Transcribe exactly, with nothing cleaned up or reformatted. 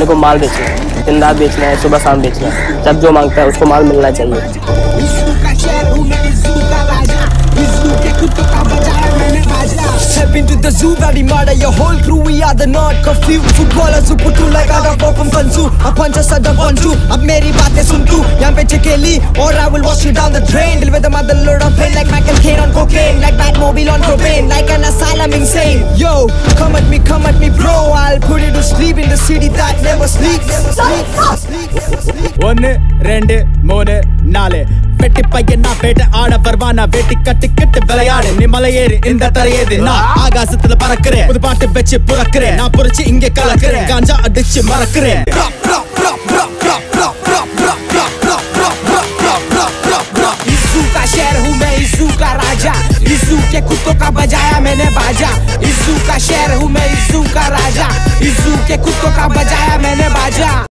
अपने को माल बेचना है, दिन रात बेचना है, सुबह शाम बेचना है, जब जो मांगता है उसको माल मिलना चाहिए। Step into the zoo, bloody murder your whole crew. We are the not curfew. Footballers who put you like out of from Kansu. A punch us at the one two. अब मेरी बातें सुन तू, यहाँ पे चकेली, or I will wash you down the drain. Deal with the mother load of pain like Michael Caine on cocaine, like Batmobile on propane, like an asylum insane. Yo, come at me, come at me, bro. I'll put you to sleep in the city that never sleeps. One, ரெண்டு, மூணு, நாலு வெட்டி பையன் நான் பேட்ட ஆட வருவானா வெட்டி கட்டி கட்டு விளையாடு நீ மலையேறி இந்த தரையேது நான் ஆகாசத்துல பறக்கிறேன் புது பாட்டு வச்சு புறக்கிறேன் நான் புரிச்சு இங்கே கலக்கிறேன் காஞ்சா அடிச்சு மறக்கிறேன் इस का शहर हूँ मैं, इस का राजा, इस के कुत्तों का बजाया मैंने बाजा। इस का शहर हूँ मैं, इस का राजा, इस के कुत्तों का बजाया